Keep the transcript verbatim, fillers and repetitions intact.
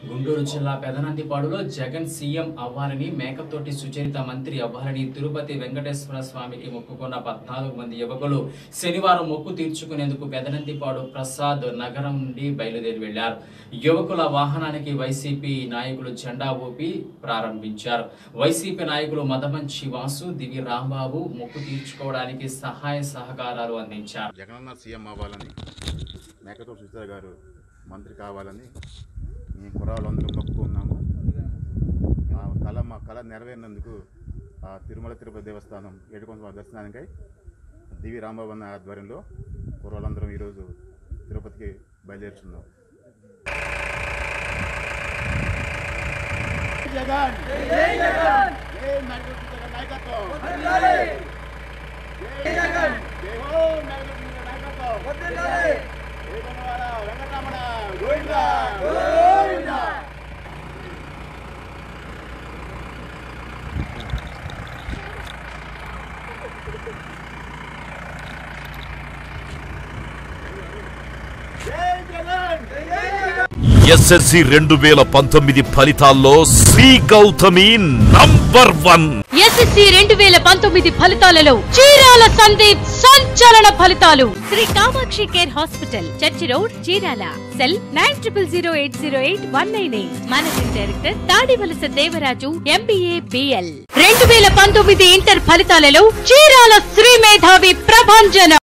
గుంటూరు జిల్లా పెదనందిపాడులో జగన్ సీఎం అవ్వాలని మేకతోటి సుచరిత మంత్రి అవ్వాలని తిరుపతి వెంకటేశ్వర స్వామికి మొక్కుకున్న పద్నాలుగు మంది యువకులు శనివారం మొక్కు తీర్చుకునేందుకు పెదనందిపాడు ప్రసాద్ నగరం నుండి బయలుదేరి వెళ్లారు. యువకుల వాహనానికి వైసీపీ నాయకులు జెండా ఊపి ప్రారంభించారు. వైసీపీ నాయకులు మదమంచి వాసు, దివి రాంబాబు మొక్కు తీర్చుకోవడానికి సహాయ సహకారాలు అందించారు. జగన్ సీఎం అవ్వాలని మేకతోటి సుచరిత గారు మంత్రి కావాలని మేము కుర్రాళ్ళందరూ మొక్కుకున్నాము. మా కళ మా కళ నెరవేరినందుకు ఆ తిరుమల తిరుపతి దేవస్థానం ఏడుకొండ దర్శనానికై దివి రాంబాబు అన్న ఆధ్వర్యంలో కుర్రాళ్ళందరం ఈరోజు తిరుపతికి బయలుదేరుతున్నాం. ఎస్ఎస్సి రెండు వేల పంతొమ్మిది ఫలితాల్లో Sri Gautami number one. SSC రెండు వేల పంతొమ్మిది ఫలితాలలో చీరాల సందీప్ సంచలన ఫలితాలు. Sri Kamakshi care hospital, church road, Chirala. Cell nine triple zero eight zero eight one nine eight. Managing director Tadivalasa Devaraju, MBA, BL. రెండు వేల పంతొమ్మిది ఇంటర్ ఫలితాలలో చీరాల శ్రీ మేధావి ప్రభంజన.